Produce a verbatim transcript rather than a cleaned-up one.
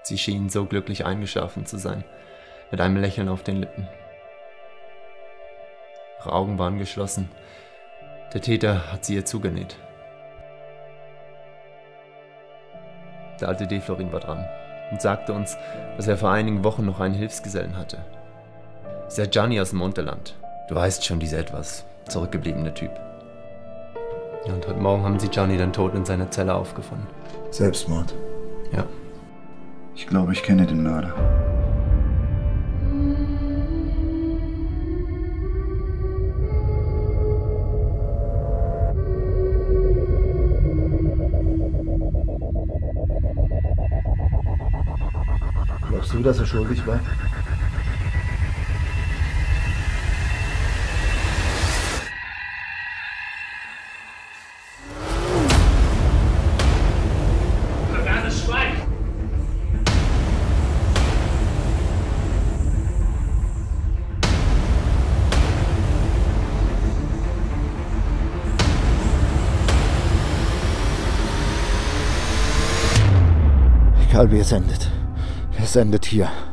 Sie schien so glücklich eingeschlafen zu sein, mit einem Lächeln auf den Lippen. Ihre Augen waren geschlossen. Der Täter hat sie ihr zugenäht. Der alte Deflorin war dran und sagte uns, dass er vor einigen Wochen noch einen Hilfsgesellen hatte. Dieser Gianni aus dem Unterland. Du weißt schon, dieser etwas zurückgebliebene Typ. Ja, und heute Morgen haben sie Gianni dann tot in seiner Zelle aufgefunden. Selbstmord? Ja. Ich glaube, ich kenne den Mörder. Glaubst du, dass er schuldig war? Egal wie es endet. Es endet hier.